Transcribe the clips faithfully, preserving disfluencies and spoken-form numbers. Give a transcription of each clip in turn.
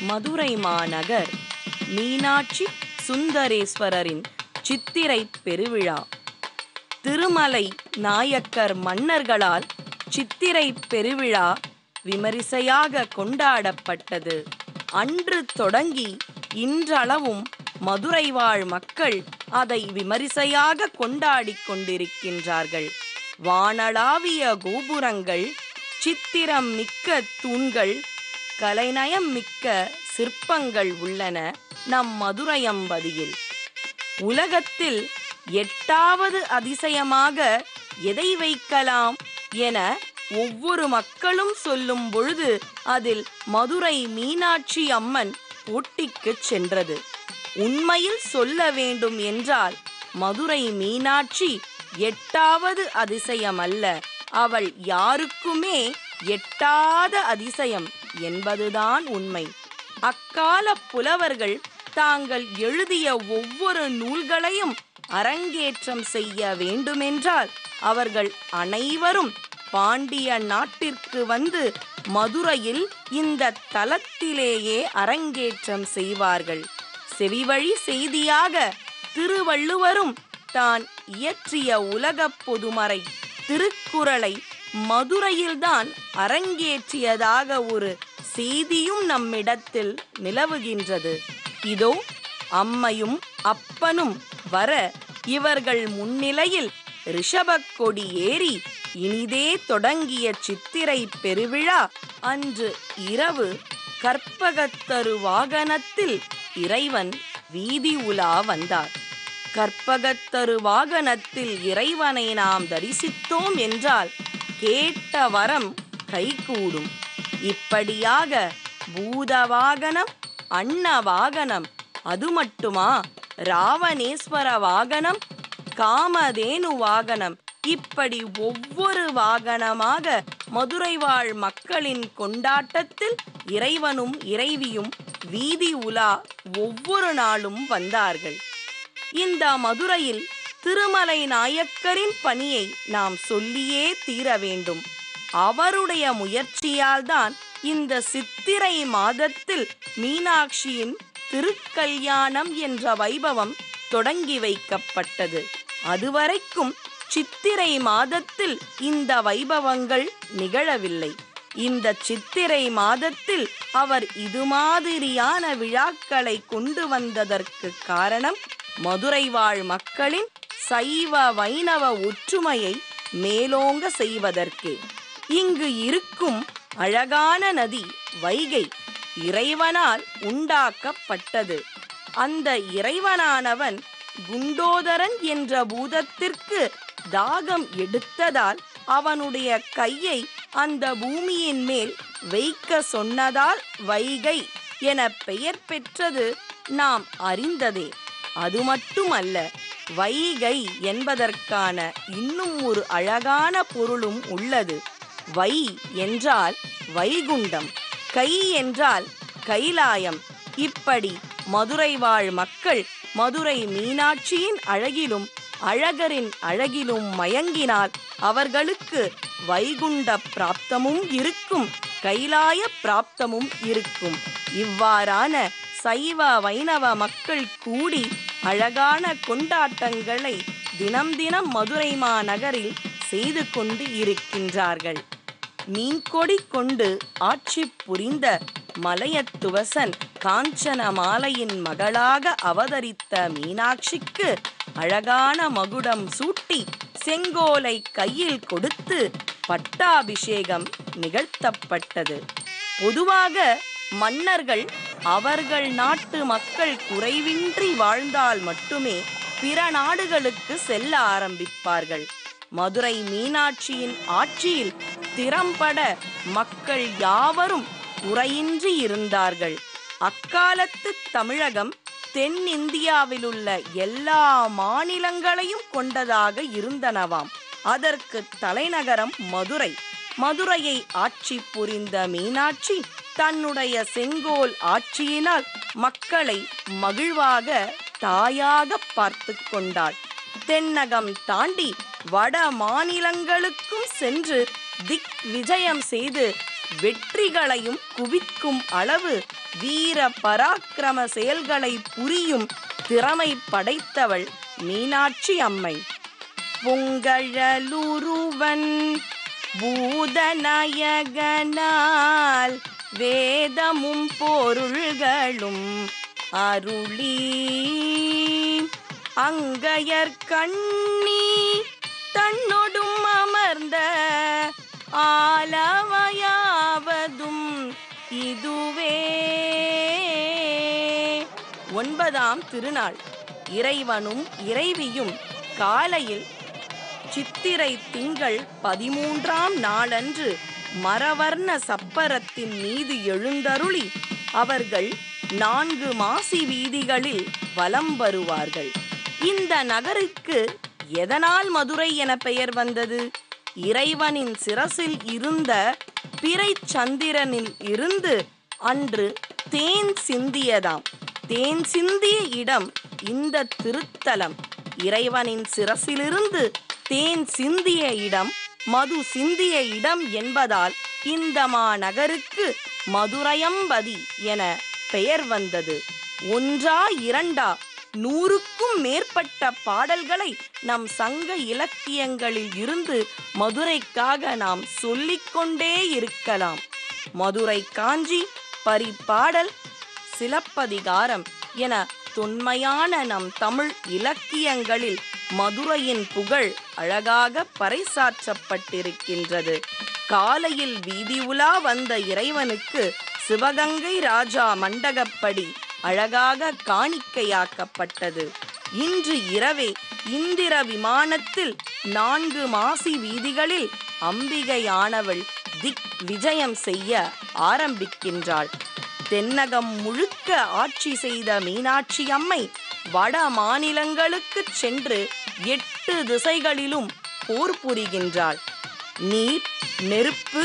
மதுரை மாநகர் மீனாட்சி சுந்தரேஸ்வரரின் சித்திரை பெருவிழா. திருமலை நாயக்கர் மன்னர்களால் சித்திரை பெருவிழா விமரிசையாக கொண்டாடப்பட்டது. அன்று தொடங்கி இன்றளவும் மதுரை வாழ் மக்கள் அதை விமரிசையாக கொண்டாடிக் கொண்டிருக்கின்றார்கள். வானளாவிய கோபுரங்கள், சித்திரம் மிக்க தூண்கள், கலைநயம் மிக்க சிற்பங்கள் உள்ளன நம் மதுரையம்பதியில். உலகத்தில் எட்டாவது அதிசயமாக எதை வைக்கலாம் என ஒவ்வொரு மக்களும் சொல்லும் பொழுது அதில் மதுரை மீனாட்சி அம்மன் போட்டிக்கு சென்றது. உண்மையில் சொல்ல வேண்டும் என்றால் மதுரை மீனாட்சி எட்டாவது அதிசயம் அல்ல, அவள் யாருக்குமே எட்டாத அதிசயம் என்பதுதான் உண்மை. அக்கால புலவர்கள் தாங்கள் எழுதிய ஒவ்வொரு நூல்களையும் அரங்கேற்றம் செய்ய வேண்டுமென்றால் அவர்கள் அனைவரும் பாண்டிய நாட்டிற்கு வந்து மதுரையில் இந்த தலத்திலேயே அரங்கேற்றம் செய்வார்கள். செவிவழி செய்தியாக திருவள்ளுவரும் தான் இயற்றிய உலகப் பொதுமறை திருக்குறளை மதுரையில்தான் அரங்கேற்றியதாக ஒரு செய்தியும் நம்மிடத்தில் நிலவுகின்றது. இதோ அம்மையும் அப்பனும் வர இவர்கள் முன்னிலையில் ரிஷபக் கொடி ஏறி இனிதே தொடங்கிய சித்திரை பெருவிழா அன்று இரவு கற்பகத்தரு வாகனத்தில் இறைவன் வீதி உலா வந்தார். கற்பகத்தரு வாகனத்தில் இறைவனை நாம் தரிசித்தோம் என்றால் கேட்ட வரம் கைகூடும். இப்படியாக பூத வாகனம், அன்ன வாகனம், அது மட்டுமா ராவணேஸ்வர வாகனம், காமதேனு வாகனம், இப்படி ஒவ்வொரு வாகனமாக மதுரை வாழ் மக்களின் கொண்டாட்டத்தில் இறைவனும் இறைவியும் வீதி உலா ஒவ்வொரு நாளும் வந்தார்கள். இந்த மதுரையில் திருமலை நாயக்கரின் பணியை நாம் சொல்லியே தீர வேண்டும். அவருடைய முயற்சியால் தான் இந்த சித்திரை மாதத்தில் மீனாட்சியின் திருக்கல்யாணம் என்ற வைபவம் தொடங்கி வைக்கப்பட்டது. அதுவரைக்கும் சித்திரை மாதத்தில் இந்த வைபவங்கள் நிகழவில்லை. இந்த சித்திரை மாதத்தில் அவர் இது மாதிரியான விழாக்களை கொண்டு வந்ததற்கு காரணம் மதுரை வாழ் மக்களின் சைவ வைணவ ஒற்றுமையை மேலோங்க செய்வதற்கே. இங்கு இருக்கும் அழகான நதி வைகை இறைவனால் உண்டாக்கப்பட்டது. அந்த இறைவனானவன் குண்டோதரன் என்ற பூதத்திற்கு தாகம் எடுத்ததால் அவனுடைய கையை அந்த பூமியின் மேல் வைக்க சொன்னதால் வைகை என பெயர் பெற்றது நாம் அறிந்ததே. அது மட்டுமல்ல, வைகை என்பதற்கான இன்னும் ஒரு அழகான பொருளும் உள்ளது. வை என்றால் வைகுண்டம், கை என்றால் கைலாயம். இப்படி மதுரை வாழ் மக்கள் மதுரை மீனாட்சியின் அழகிலும் அழகரின் அழகிலும் மயங்கினால் அவர்களுக்கு வைகுண்ட பிராப்தமும் இருக்கும், கைலாய பிராப்தமும் இருக்கும். இவ்வாறான சைவ வைணவ மக்கள் கூடி அழகான கொண்டாட்டங்களை தினம் தினம் மதுரை மாநகரில் செய்து கொண்டு இருக்கின்றார்கள். மீன்கொடி கொண்டு ஆட்சி புரிந்த மலையத்துவசன் காஞ்சன மாலையின் மகளாக அவதரித்த மீனாட்சிக்கு அழகான மகுடம் சூட்டி செங்கோலை கையில் கொடுத்து பட்டாபிஷேகம் நிகழ்த்தப்பட்டது. பொதுவாக மன்னர்கள் அவர்கள் நாட்டு மக்கள் குறைவின்றி வாழ்ந்தால் மட்டுமே பிற நாடுகளுக்கு செல்ல ஆரம்பிப்பார்கள். மதுரை மீனாட்சியின் ஆட்சியில் திறம்பட மக்கள் யாவரும் குறையின்றி இருந்தார்கள். அக்காலத்து தமிழகம் தென்னிந்தியாவிலுள்ள எல்லா மாநிலங்களையும் கொண்டதாக இருந்தனவாம். அதற்கு தலைநகரம் மதுரை. மதுரையை ஆட்சி புரிந்த மீனாட்சி தன்னுடைய செங்கோல் ஆட்சியினால் மக்களை மகிழ்வாக தாயாக பார்த்து கொண்டாள். தென்னகம் தாண்டி வட மாநிலங்களுக்கும் சென்று திக் விஜயம் செய்து வெற்றிகளையும் குவிக்கும் அளவு வீர பராக்கிரம செயல்களை புரியும் திறமை படைத்தவள் மீனாட்சி அம்மை. பொங்கழலுருவன் பூதநாயகனால் வேதமும் பொருள்களும் அருளி அங்கையர் கண்ணி தன்னொடும் அமர்ந்த ஆலவையாவதும் இதுவே. ஒன்பதாம் திருநாள் இறைவனும் இறைவியும் காலையில் சித்திரை திங்கள் பதிமூன்றாம் நாளன்று மரவர்ண சப்பரத்தின் மீது எழுந்தருளி அவர்கள் நான்கு மாசி வீதிகளில் வலம் வருவார்கள். இந்த நகருக்கு எதனால் மதுரை என பெயர் வந்தது? இறைவனின் சிரசில் இருந்த பிறை சந்திரனில் இருந்து அன்று தேன் சிந்தியதாம். தேன் சிந்திய இடம் இந்த திருத்தலம். இறைவனின் சிரசிலிருந்து தேன் சிந்திய இடம் மது சிந்திய இடம் என்பதால் இந்த மாநகருக்கு மதுரையம்பதி என பெயர் வந்தது. ஒன்றா இரண்டா நூறுக்கும் மேற்பட்ட பாடல்களை நம் சங்க இலக்கியங்களில் இருந்து மதுரைக்காக நாம் சொல்லிக்கொண்டே இருக்கலாம். மதுரை காஞ்சி, பரிபாடல், சிலப்பதிகாரம் என தொன்மையான நம் தமிழ் இலக்கியங்களில் மதுரையின் புகழ் அழகாக பறைசாற்றப்பட்டிருக்கின்றது. காலையில் வீதி உலா வந்த இறைவனுக்கு சிவகங்கை ராஜா மண்டகப்படி அழகாக காணிக்கையாக்கப்பட்டது. இன்று இரவே இந்திர விமானத்தில் நான்கு மாசி வீதிகளில் அம்பிகையானவள் திக் விஜயம் செய்ய ஆரம்பிக்கின்றாள். தென்னகம் முழுக்க ஆட்சி செய்த மீனாட்சி அம்மை வட மாநிலங்களுக்கு சென்று எட்டு திசைகளிலும் போர் புரிகின்றாள். நீர், நெருப்பு,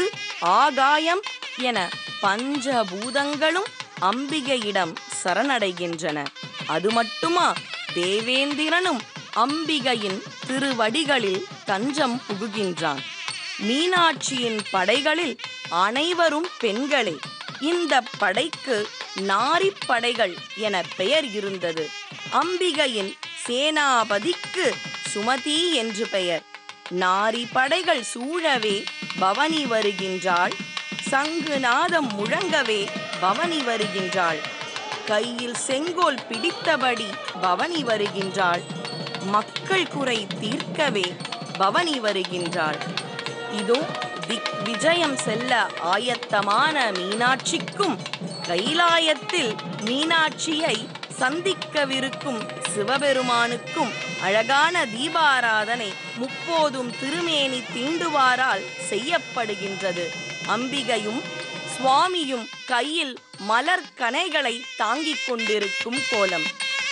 ஆகாயம் என பஞ்சபூதங்களும் அம்பிகையிடம் சரணடைகின்றன. அது மட்டுமா, தேவேந்திரனும் அம்பிகையின் திருவடிகளில் தஞ்சம் புகுகின்றான். மீனாட்சியின் படைகளில் அனைவரும் பெண்களே. இந்த படைக்கு நாரி படைகள் என பெயர் இருந்தது. அம்பிகையின் சேனாபதிக்கு சுமதி என்று பெயர். நாரி படைகள் சூழவே பவனி வருகின்றாள். சங்குநாதம் முழங்கவே பவனி வருகின்றாள். கையில் செங்கோல் பிடித்தபடி பவனி வருகின்றாள். மக்கள் குறை தீர்க்கவே பவனி வருகின்றாள். இதோ திக் விஜயம் செல்ல ஆயத்தமான மீனாட்சிக்கும் கைலாயத்தில் மீனாட்சியை சந்திக்கவிருக்கும் சிவபெருமானுக்கும் அழகான தீபாராதனை முப்போதும் திருமேனி தீண்டுவாரால் செய்யப்படுகின்றது. அம்பிகையும் சுவாமியும் கையில் மலர் கணைகளை தாங்கிக் கொண்டிருக்கும் கோலம்.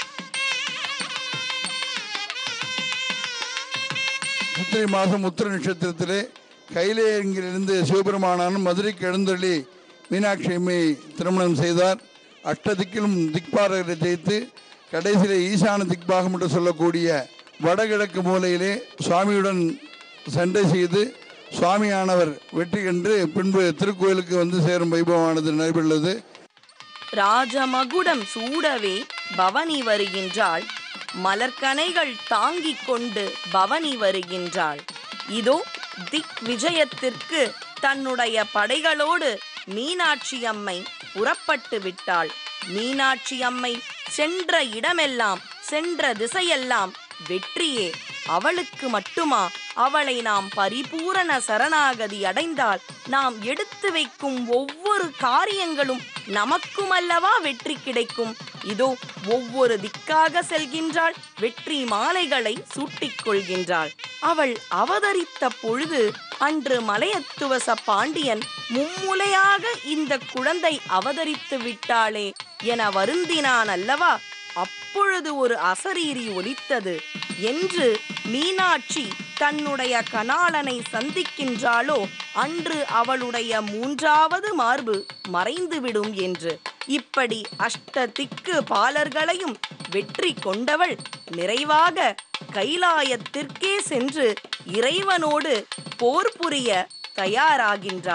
சித்திரை மாதம் உத்திர நட்சத்திரத்திலே கையிலிருந்து சிவபெருமானான மதுரைக்கு எழுந்தள்ளி மீனாட்சி அம்மை திருமணம் செய்தார். அஷ்டதிக்கிலும் திக்பாரகரை ஜெயித்து கடைசியிலே ஈசான திக்பாகம் என்று சொல்லக்கூடிய வடகிழக்கு மூலையிலே சுவாமியுடன் சண்டை செய்து சுவாமியானவர் வெற்றி கண்டு பின்பு திருக்கோயிலுக்கு வந்து சேரும் வைபவமானது நடைபெறுகிறது. ராஜமகுடம் சூடவே பவனி வருகின்றாள். மலர்கனைகள் தாங்கிக் கொண்டு பவனி வருகின்றாள். இதோ திக் விஜயத்திற்கு தன்னுடைய படைகளோடு மீனாட்சி அம்மை புறப்பட்டு விட்டாள். மீனாட்சி அம்மை சென்ற இடமெல்லாம் சென்ற திசையெல்லாம் வெற்றியே. அவளுக்கு மட்டுமா? அவளை நாம் பரிபூரண சரணாகதி அடைந்தால் நாம் எடுத்து வைக்கும் ஒவ்வொரு காரியங்களும் நமக்கும் அல்லவா வெற்றி கிடைக்கும். இதோ ஒவ்வொரு திக்காக செல்கின்றாள். வெற்றி மாலைகளை சூட்டிக் கொள்கின்றாள். அவள் அவதரித்த பொழுது அன்று மலையத்துவச பாண்டியன் மும்முலையாக இந்த குழந்தை அவதரித்து விட்டாளே என வருந்தினான் அல்லவா? அப்பொழுது ஒரு அசரீரி ஒலித்தது. என்று மீனாட்சி தன்னுடைய கணாளனை சந்திக்கின்றாளோ அன்று அவளுடைய மூன்றாவது மார்பு மறைந்துவிடும் என்று. இப்படி அஷ்ட திக்கு பாலர்களையும் வெற்றி கொண்டவள் நிறைவாக கைலாயத்திற்கே சென்று இறைவனோடு போர் புரிய தயாராகின்றாள்.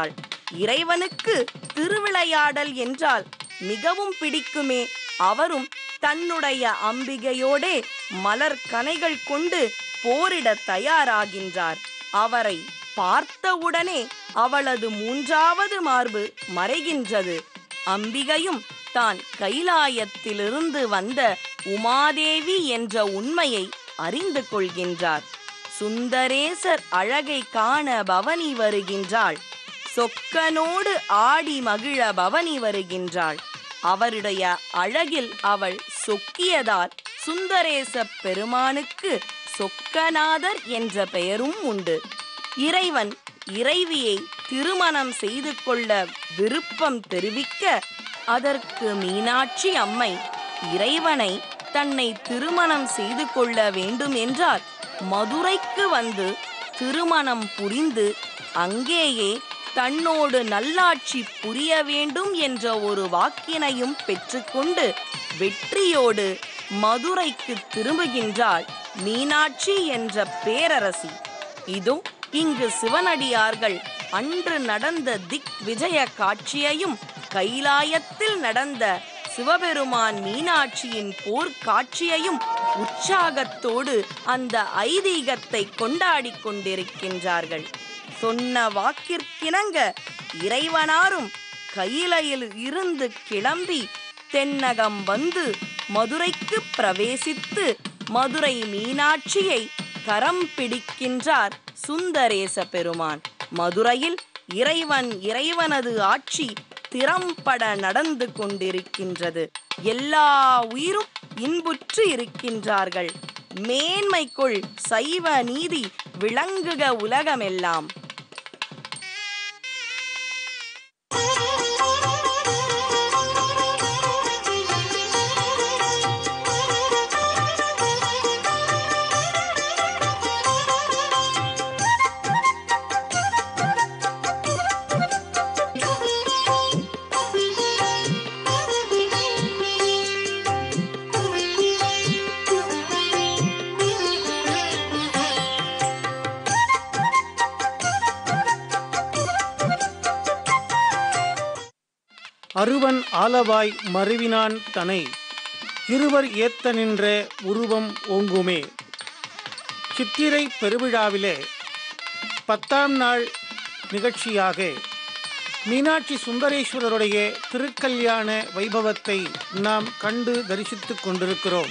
இறைவனுக்கு திருவிளையாடல் என்றால் மிகவும் பிடிக்குமே. அவரும் தன்னுடைய அம்பிகையோடே மலர் கணைகள் கொண்டு போரிட தயாராகின்றார். அவரை பார்த்தவுடனே அவளது மூன்றாவது மார்பு மறைகின்றது. அம்பிகையும் தான் கைலாயத்திலிருந்து வந்த உமாதேவி என்ற உண்மையை அறிந்து கொள்கின்றார். சுந்தரேசர் அழகை காண பவனி வருகின்றாள். சொக்கனோடு ஆடி மகிழ பவனி வருகின்றாள். அவருடைய அழகில் அவள் சொக்கியதால் சுந்தரேச பெருமானுக்கு சொக்கநாதர் என்ற பெயரும் உண்டு. இறைவன் இறைவியை திருமணம் செய்து கொள்ள விருப்பம் தெரிவிக்க, அதற்கு மீனாட்சி அம்மை இறைவனை தன்னை திருமணம் செய்து கொள்ள வேண்டும் என்றால் மதுரைக்கு வந்து திருமணம் புரிந்து அங்கேயே தன்னோடு நல்லாட்சி புரிய வேண்டும் என்ற ஒரு வாக்கினையும் பெற்றுக்கொண்டு வெற்றியோடு மதுரைக்கு திரும்புகின்றாள் மீனாட்சி என்ற பேரரசி. இதோ இங்கு சிவனடியார்கள் அன்று நடந்த திக் விஜய காட்சியையும் கைலாயத்தில் நடந்த சிவபெருமான் மீனாட்சியின் போர்க்காட்சியையும் உற்சாகத்தோடு அந்த ஐதீகத்தை கொண்டாடி கொண்டிருக்கின்றார்கள். சொன்ன வாக்கிற்கிணங்க இறைவனாரும் கையிலையில் இருந்து கிளம்பி தென்னகம் வந்து மதுரைக்கு பிரவேசித்து மதுரை மீனாட்சியை கரம் பிடிக்கின்றார் சுந்தரேச பெருமான். மதுரையில் இறைவன் இறைவனது ஆட்சி திறம்பட நடந்து கொண்டிருக்கின்றது. எல்லா உயிரும் இன்புற்று இருக்கின்றார்கள். மேன்மைக்குள் சைவ நீதி விளங்குக உலகமெல்லாம். அருவன் ஆலவாய் மருவினான் தனை இருவர் ஏத்த நின்ற உருவம் ஓங்குமே. சித்திரை பெருவிழாவிலே பத்தாம் நாள் நிகழ்ச்சியாக மீனாட்சி சுந்தரேஸ்வரருடைய திருக்கல்யாண வைபவத்தை நாம் கண்டு தரிசித்துக் கொண்டிருக்கிறோம்.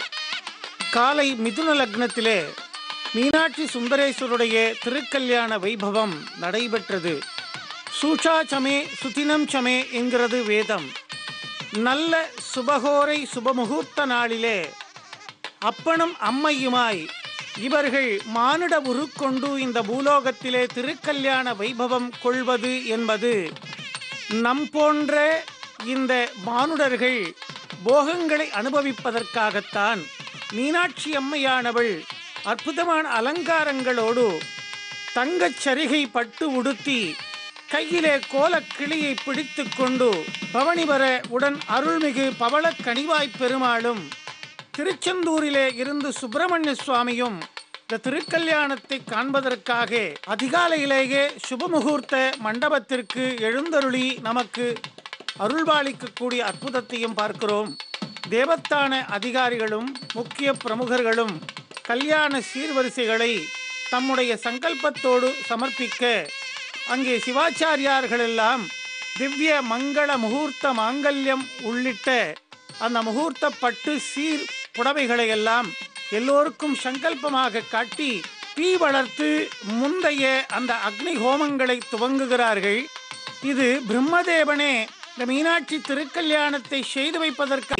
காலை மிதுன லக்னத்திலே மீனாட்சி சுந்தரேஸ்வருடைய திருக்கல்யாண வைபவம் நடைபெற்றது. சூஷா சமே சுதினம் சமே என்கிறது வேதம். நல்ல சுபகோரை சுபமுகூர்த்த நாளிலே அப்பனும் அம்மையுமாய் இவர்கள் மானுட உருக்கொண்டு இந்த பூலோகத்திலே திருக்கல்யாண வைபவம் கொள்வது என்பது நம் போன்ற இந்த மானுடர்கள் போகங்களை அனுபவிப்பதற்காகத்தான். மீனாட்சி அம்மையானவள் அற்புதமான அலங்காரங்களோடு தங்கச் சரிகை பட்டு உடுத்தி கையிலே கோலக்கிளியை பிடித்து கொண்டு பவனி வர உடன் அருள்மிகு பவளக் கனிவாய்ப் பெருமாளும் திருச்செந்தூரிலே இருந்து சுப்பிரமணிய சுவாமியும் இந்த திருக்கல்யாணத்தை காண்பதற்காக அதிகாலையிலேயே சுபமுகூர்த்த மண்டபத்திற்கு எழுந்தருளி நமக்கு அருள்பாலிக்கக்கூடிய அற்புதத்தையும் பார்க்கிறோம். தேவஸ்தான அதிகாரிகளும் முக்கிய பிரமுகர்களும் கல்யாண சீர்வரிசைகளை தம்முடைய சங்கல்பத்தோடு சமர்ப்பிக்க அங்கே சிவாச்சாரியார்களெல்லாம் திவ்ய மங்கள முகூர்த்த மாங்கல்யம் உள்ளிட்ட அந்த முகூர்த்த பட்டு சீர் புடவைகளை எல்லாம் எல்லோருக்கும் சங்கல்பமாக காட்டி தீ வளர்த்து முந்தைய அந்த அக்னி ஹோமங்களை துவங்குகிறார்கள். இது பிரம்மதேவனே இந்த மீனாட்சி திருக்கல்யாணத்தை செய்து வைப்பதற்கு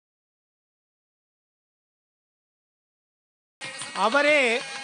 அவரே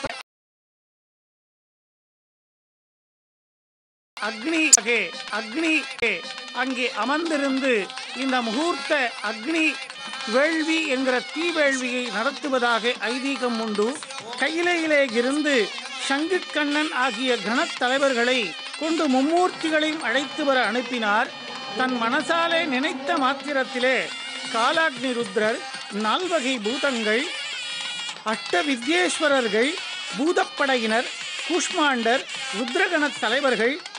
அக்னி அக்னி அங்கே அமர்ந்திருந்து இந்த முகூர்த்த அக்னி வேள்வி என்கிற தீ வேள்வியை நடத்துவதாக ஐதீகம் உண்டு. கையிலையிலே இருந்து சங்குக்கண்ணன் ஆகிய கணத்தலைவர்களை கொண்டு மும்மூர்த்திகளையும் அழைத்து வர அனுப்பினார். தன் மனசாலே நினைத்த மாத்திரத்திலே காலாக்னி ருத்ரர், நால்வகை பூதங்கள், அஷ்ட வித்யேஸ்வரர்கள், பூதப்படையினர், கூஷ்மாண்டர், ருத்ரகண தலைவர்கள்,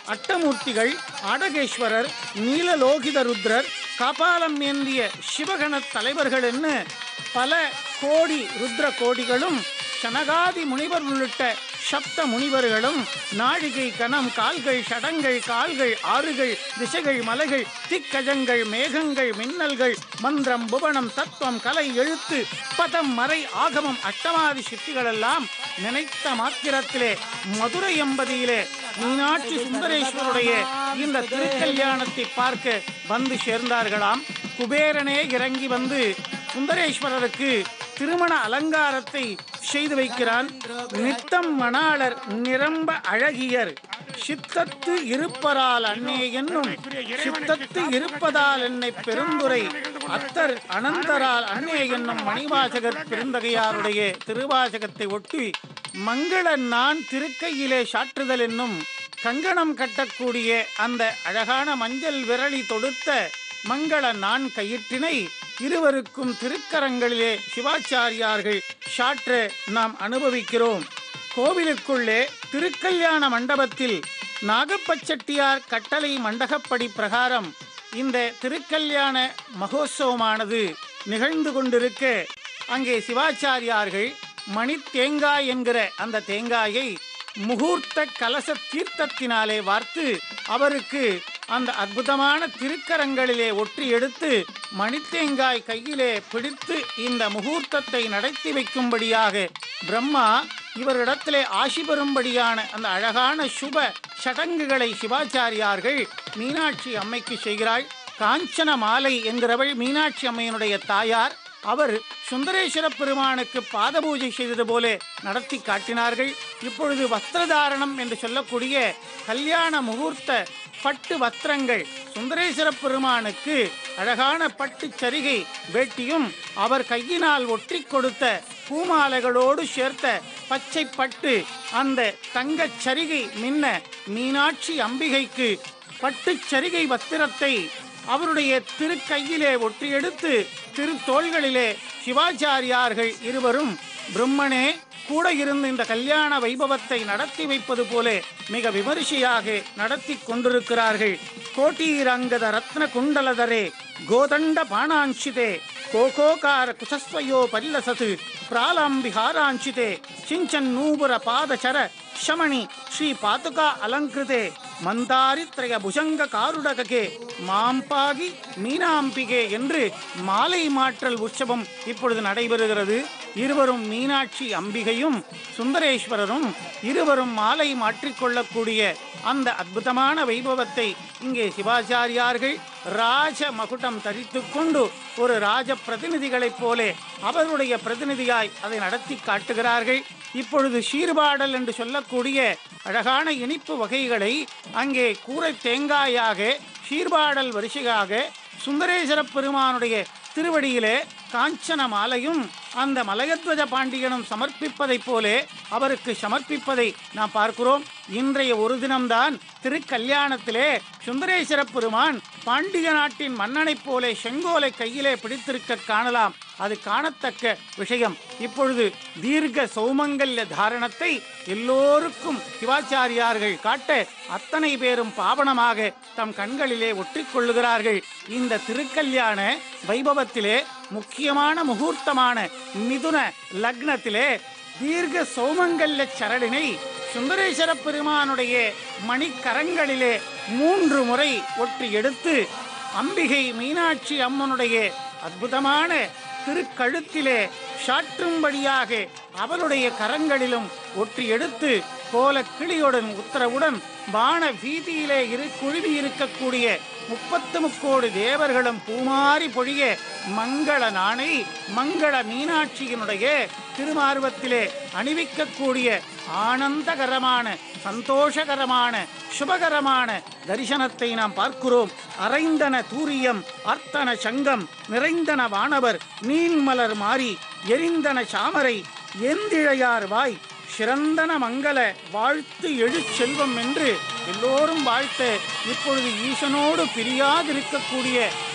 அட்டமூர்த்திகள், ஆடகேஸ்வரர், நீலலோகித ருத்ரர், காபாலம் ஏந்திய சிவகண தலைவர்கள் என்ன பல கோடி ருத்ர கோடிகளும் சனகாதி முனிவர் உள்ளிட்ட சப்த முனிவர்களும் நாழிகை கணம் கால்கள் சடங்கள் கால்கள் ஆறுகள் திசைகள் மலைகள் திக்கஜங்கள் மேகங்கள் மின்னல்கள் மந்திரம் புவனம் தத்துவம் கலை எழுத்து பதம் மறை ஆகமம் அஷ்டமாதி சித்திகளெல்லாம் நினைத்த மாத்திரத்திலே மதுரை எம்பதியிலே மீனாட்சி சுந்தரேஸ்வருடைய இந்த திருக்கல்யாணத்தை பார்க்க வந்து சேர்ந்தார்களாம். குபேரனே இறங்கி வந்து சுந்தரேஸ்வரருக்கு திருமண அலங்காரத்தை செய்து வைக்கிறான். நித்தம் மணாளர் நிரம்ப அழகியர் சித்தத்து இருப்பரால் அன்னே என்னும் சித்தத்து இருப்பதால் என்னை பெருந்துரை அத்தர் அனந்தரால் அன்னே என்னும் மணிவாசகர் பெருந்தகையாருடைய திருவாசகத்தை ஒட்டி மங்கள நான் திருக்கையிலே சாற்றுதல் என்னும் கங்கணம் கட்டக்கூடிய அந்த அழகான மஞ்சள் விரலி தொடுத்த மங்கள நான் கயிற்றினை இருவருக்கும் திருக்கரங்களிலே சிவாச்சாரியார்கள் சாற்ற நாம் அனுபவிக்கிறோம். கோவிலுக்குள்ளே திருக்கல்யாண மண்டபத்தில் நாகப்பச்செட்டியார் கட்டளை மண்டகப்படி பிரகாரம் இந்த திருக்கல்யாண மகோத்சவமானது நிகழ்ந்து கொண்டிருக்க அங்கே சிவாச்சாரியார்கள் மணி தேங்காய் என்கிற அந்த தேங்காயை முகூர்த்த கலச தீர்த்தத்தினாலே வார்த்து அவருக்கு அந்த அற்புதமான திருக்கரங்களிலே ஒற்றி எடுத்து மணித்தேங்காய் கையிலே பிடித்து இந்த முகூர்த்தத்தை நடத்தி வைக்கும்படியாக பிரம்மா இவரிடத்திலே ஆசி பெறும்படியான அந்த அழகான சுப சடங்குகளை சிவாச்சாரியார்கள் மீனாட்சி அம்மைக்கு செய்கிறாள். காஞ்சன மாலை என்கிறவள் மீனாட்சி அம்மையினுடைய தாயார். அவர் சுந்தரேஸ்வர பெருமானுக்கு பாத பூஜை செய்தது போல நடத்தி காட்டினார்கள். இப்பொழுது வஸ்திரதாரணம் என்று சொல்லக்கூடிய கல்யாண முகூர்த்த பட்டு வஸ்திரங்கள் சுந்தரேஸ்வர பெருமானுக்கு அழகான பட்டு சரிகை வேட்டியும் அவர் கையினால் ஒற்றி கொடுத்த பூமாலைகளோடு சேர்த்த பச்சை பட்டு அந்த தங்கச் சரிகை மின்ன மீனாட்சி அம்பிகைக்கு பட்டு சரிகை வஸ்திரத்தை அவருடைய திருக்கையிலே ஒற்றி எடுத்து திருத்தோள்களிலே சிவாச்சாரியார்கள் இருவரும் பிரம்மனே கூட இருந்து இந்த கல்யாண வைபவத்தை நடத்தி வைப்பது போல மிக விமரிசையாக நடத்தி கொண்டிருக்கிறார்கள். கோட்டீரங்கத ரத்ன குண்டலதரே கோதண்ட பாணாஞ்சிதே கோகோகார குசஸ்வயோ பல்லசது பிராலாம்பிஹாராஞ்சிதே சிஞ்சன் நூபுர பாதச்சர ஷமணி ஸ்ரீ பாதுகா அலங்கிருதே மந்தாரித்ரய புஜங்க காருடகே மாம்பாகி மீனாம்பிகே என்று மாலை மாற்றல் உற்சவம் இப்பொழுது நடைபெறுகிறது. இருவரும் மீனாட்சி அம்பிகையும் சுந்தரேஸ்வரரும் இருவரும் மாலை மாற்றிக்கொள்ளக்கூடிய அந்த அற்புதமான வைபவத்தை இங்கே சிவாச்சாரியார்கள் ராஜ மகுடம் தரித்து கொண்டு ஒரு ராஜ பிரதிநிதிகளைப் போல அவருடைய பிரதிநிதியாய் அதை நடத்தி காட்டுகிறார்கள். இப்பொழுது சீர்பாடல் என்று சொல்லக்கூடிய அழகான இனிப்பு வகைகளை அங்கே கூரை தேங்காயாக சீர்பாடல் வரிசையாக சுந்தரேஸ்வர பெருமானுடைய திருவடியிலே காஞ்சன மாலையும் அந்த மலையத்வஜ பாண்டியனும் சமர்ப்பிப்பதைப் போலே அவருக்கு சமர்ப்பிப்பதை நாம் பார்க்கிறோம். இன்றைய ஒரு தினம்தான் திருக்கல்யாணத்திலே சுந்தரேஸ்வர பெருமான் பாண்டிய நாட்டின் மன்னனைப் போலே செங்கோலை கையிலே பிடித்திருக்க காணலாம். அது காணத்தக்க விஷயம். இப்பொழுது தீர்க்க சௌமங்கல்ய தாரணத்தை எல்லோருக்கும் சிவாச்சாரியார்கள் காட்ட அத்தனை பேரும் பாவனமாக தம் கண்களிலே ஒட்டிக்கொள்ளுகிறார்கள். இந்த திருக்கல்யாண வைபவத்திலே முக்கியமான முகூர்த்தமான மிதுன லக்னத்திலே தீர்க்க சௌமங்கல்ய சரடினை சுந்தரேஸ்வர பெருமானுடைய மணிக்கரங்களிலே மூன்று முறை ஒற்றி எடுத்து அம்பிகை மீனாட்சி அம்மனுடைய அற்புதமான திருக்கழுத்திலே சாற்றும்படியாக அவளுடைய கரங்களிலும் ஒற்றி எடுத்து கோல கிளியுடன் உத்தரவுடன் பான வீதியிலே இரு குழுவி இருக்கக்கூடிய முப்பத்து முக்கோடி தேவர்களும் பூமாரி பொழிய மங்கள நாணை மங்கள மீனாட்சியினுடைய திருமார்வத்திலே அணிவிக்கக்கூடிய ஆனந்தகரமான சந்தோஷகரமான சுபகரமான தரிசனத்தை நாம் பார்க்கிறோம். அரைந்தன தூரியம் அர்த்தன சங்கம் நிறைந்தன வானவர் நீன்மலர் மாறி எரிந்தன சாமரை எந்திழையார் வாய் சிறந்தன மங்கள வாழ்த்து எழு செல்வம் என்று எல்லோரும் வாழ்த்த இப்பொழுது ஈசனோடு பிரியாதிருக்கக்கூடிய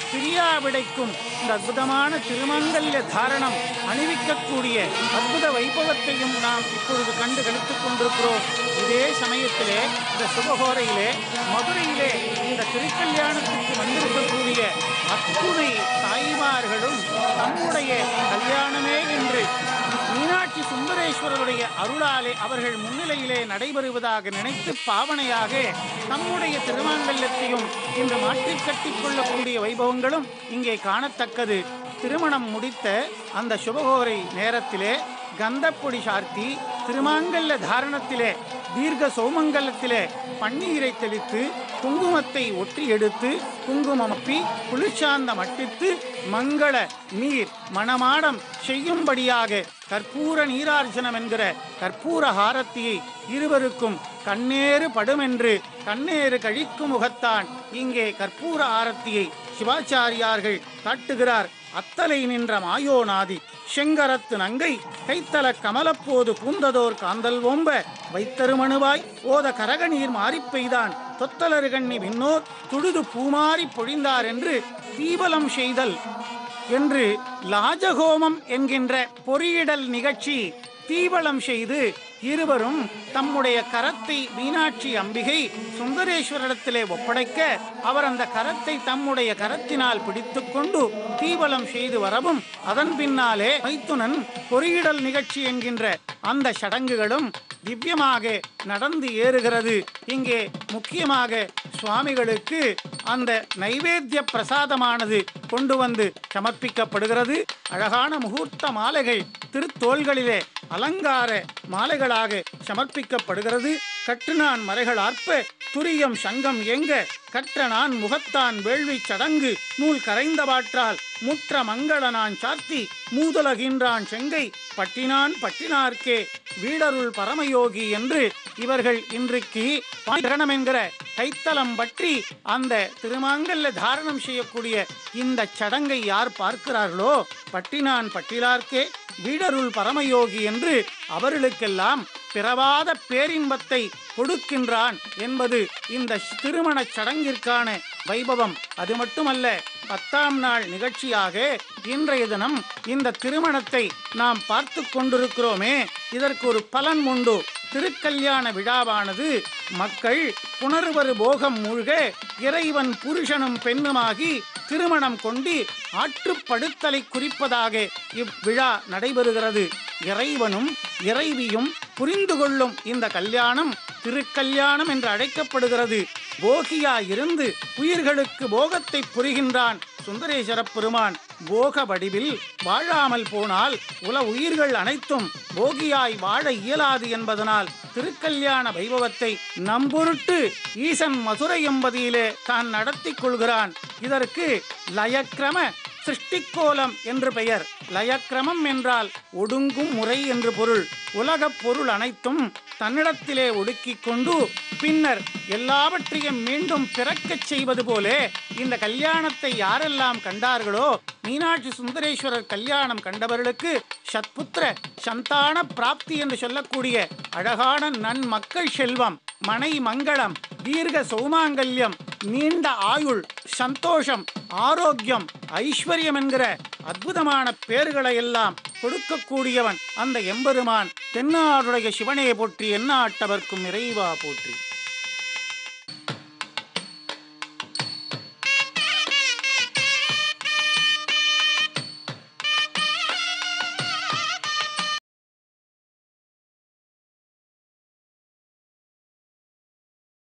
பிரியாவிடைக்கும் இந்த அற்புதமான திருமங்கல்ய தாரணம் அணிவிக்கக்கூடிய அற்புத வைபவத்தையும் நாம் இப்பொழுது கண்டு கழித்துக் கொண்டிருக்கிறோம். இதே சமயத்திலே இந்த சுபகோரையிலே மதுரையிலே இந்த திருக்கல்யாணத்துக்கு வந்திருக்கக்கூடிய அத்துணை தாய்மார்களும் நம்முடைய கல்யாணமே என்று மீனாட்சி சுந்தரேஸ்வரருடைய அருளாலே அவர்கள் முன்னிலையிலே நடைபெறுவதாக நினைத்து பாவனையாக நம்முடைய திருமாங்கல்யத்தையும் இன்று மாற்றிக் கட்டிக் கொள்ளக்கூடிய வைபவங்களும் இங்கே காணத்தக்கது. திருமணம் முடித்த அந்த சுபகோரை நேரத்திலே கந்தப்பொடி சார்த்தி திருமாங்கல்ய தாரணத்திலே தீர்க்க சௌமங்கலத்திலே பன்னீரை தெளித்து குங்குமத்தை ஒற்றி எடுத்து குங்குமப்பி குளிர்ச்சாந்த மட்டித்து மங்கள நீர் மணமாடம் செய்யும்படியாக கற்பூர நீரார்ச்சனம் என்கிற கற்பூர ஹாரத்தியை இருவருக்கும் கண்ணேறு படுமென்று கண்ணேறு கழிக்கும் முகத்தான் இங்கே கற்பூர ஆரத்தியை சிவாச்சாரியார்கள் காட்டுகிறார். அத்தலை நின்ற மாயோநாதி செங்கரத்து நங்கை கைத்தல கமலப்போது பூந்ததோர் காந்தல் ஓம்ப வைத்தருமணுவாய் ஓத கரகநீர் மாறிப் பெய்தான் தொத்தலரு கண்ணி விண்ணோர் துடுது பூமாறி பொழிந்தார் என்று தீபலம் செய்தல் என்று லாஜகோமம் என்கின்ற பொறியிடல் நிகழ்ச்சி தீபலம் செய்து இருவரும் தம்முடைய கரத்தை மீனாட்சி அம்பிகை சுந்தரேஸ்வரிடத்திலே ஒப்படைக்க அவர் அந்த கரத்தை தம்முடைய கரத்தினால் பிடித்து கொண்டு தீபலம் செய்து வரவும் அதன் பின்னாலே மைத்துனன் பொறியிடல் நிகழ்ச்சி என்கின்ற அந்த சடங்குகளும் திவ்யமாக நடந்து ஏறுகிறது. இங்கே முக்கியமாக சுவாமிகளுக்கு அந்த நைவேத்திய பிரசாதமானது கொண்டு வந்து சமர்ப்பிக்கப்படுகிறது. அழகான முகூர்த்த மாலைகள் திருத்தோள்களிலே அலங்கார மாலைகளாக சமர்ப்பிக்கப்படுகிறது. கற்றுநான் மறைகள் ஆர்ப்ப துரியம் சங்கம் எங்க கற்ற நான் முகத்தான் வேள்வி சடங்கு நூல் கரைந்த பாற்றால் முற்ற மங்கள நான் சார்த்தி மூதுலகின்றான் செங்கை பட்டினான் பட்டினார்க்கே வீடருள் பரமயோகி என்று இவர்கள் இன்றைக்கு கிரணம் என்கிற கைத்தலம் பற்றி அந்த திருமாங்கல்ய தாரணம் செய்யக்கூடிய இந்த சடங்கை யார் பார்க்கிறார்களோ பட்டினான் பட்டிலார்க்கே வீடருள் பரமயோகி என்று அவர்களுக்கெல்லாம் பிறவாத பேரின்பத்தை கொடுக்கின்றான் என்பது இந்த திருமண சடங்கிற்கான வைபவம். அது மட்டுமல்ல, பத்தாம் நாள் நிகழ்ச்சியாக இன்றைய தினம் இந்த திருமணத்தை நாம் பார்த்து கொண்டிருக்கிறோமே, இதற்கு ஒரு பலன் உண்டு. திருக்கல்யாண விழாவானது மக்கள் புனர்வரு போகம் மூழ்க இறைவன் புருஷனும் பெண்ணுமாகி திருமணம் கொண்டு ஆற்றுப்படுத்தலை குறிப்பதாக இவ்விழா நடைபெறுகிறது. இறைவனும் இறைவியும் புரிந்து கொள்ளும் இந்த கல்யாணம் திருக்கல்யாணம் என்று அழைக்கப்படுகிறது. போகியா இருந்து உயிர்களுக்கு போகத்தை புரிகின்றான் சுந்தரேஸ்வர பெருமான். போக வடிவில் வாழாமல் போனால் உல உயிர்கள் அனைத்தும் போகியாய் வாழ இயலாது என்பதனால் திருக்கல்யாண வைபவத்தை நம்பொருட்டு ஈசன் மதுரை எம்பதியிலே தான் நடத்தி கொள்கிறான். இதற்கு லயக்கிரம சிருஷ்டிக்கோலம் என்று பெயர். லயக்கிரமம் என்றால் ஒடுங்கும் முறை என்று பொருள். உலகப் பொருள் அனைத்தும் தன்னிடத்திலே ஒடுக்கிக் கொண்டு பின்னர் எல்லாவற்றையும் மீண்டும் பிறக்கச் செய்வது போலே இந்த கல்யாணத்தை யாரெல்லாம் கண்டார்களோ, மீனாட்சி சுந்தரேஸ்வரர் கல்யாணம் கண்டவர்களுக்கு சத்புத்திர சந்தான பிராப்தி என்று சொல்லக்கூடிய அழகான நன்மக்கள் செல்வம், மனை மங்களம், தீர்க்க சௌமாங்கல்யம், நீண்ட ஆயுள், சந்தோஷம், ஆரோக்கியம், ஐஸ்வர்யம் என்கிற அற்புதமான பேர்களை எல்லாம் கொடுக்கக்கூடியவன் அந்த எம்பெருமான். தென்னாடுடைய சிவனே போற்றி, எந்நாட்டவர்க்கும் இறைவா போற்றி.